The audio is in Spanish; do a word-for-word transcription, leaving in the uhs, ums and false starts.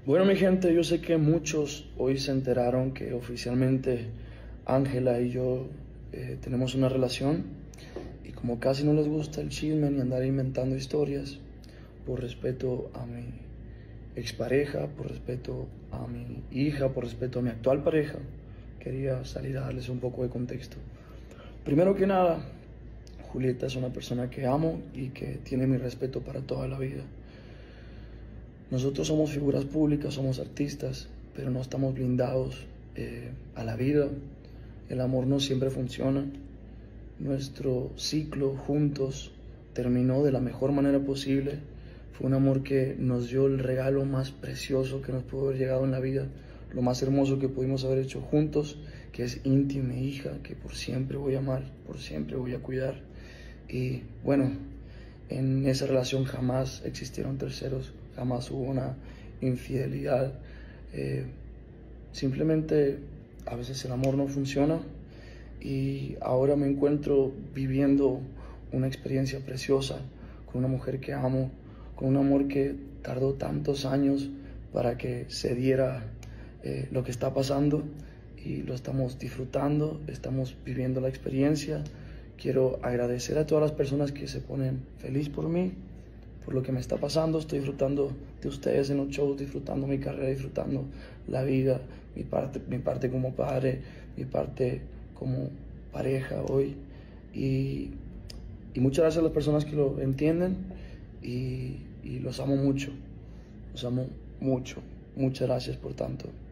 Bueno, mi gente, yo sé que muchos hoy se enteraron que oficialmente Ángela y yo eh, tenemos una relación, y como casi no les gusta el chisme ni andar inventando historias, por respeto a mi expareja, por respeto a mi hija, por respeto a mi actual pareja, quería salir a darles un poco de contexto. Primero que nada, Julieta es una persona que amo y que tiene mi respeto para toda la vida. Nosotros somos figuras públicas, somos artistas, pero no estamos blindados eh, a la vida. El amor no siempre funciona. Nuestro ciclo juntos terminó de la mejor manera posible. Fue un amor que nos dio el regalo más precioso que nos pudo haber llegado en la vida, lo más hermoso que pudimos haber hecho juntos, que es Inti, mi hija, que por siempre voy a amar, por siempre voy a cuidar. Y bueno, en esa relación jamás existieron terceros, jamás hubo una infidelidad. Eh, simplemente a veces el amor no funciona, y ahora me encuentro viviendo una experiencia preciosa con una mujer que amo, con un amor que tardó tantos años para que se diera eh, lo que está pasando, y lo estamos disfrutando, estamos viviendo la experiencia. Quiero agradecer a todas las personas que se ponen feliz por mí, por lo que me está pasando. Estoy disfrutando de ustedes en los shows, disfrutando mi carrera, disfrutando la vida, mi parte, mi parte como padre, mi parte como pareja hoy. Y, y muchas gracias a las personas que lo entienden, y, y los amo mucho, los amo mucho. Muchas gracias por tanto.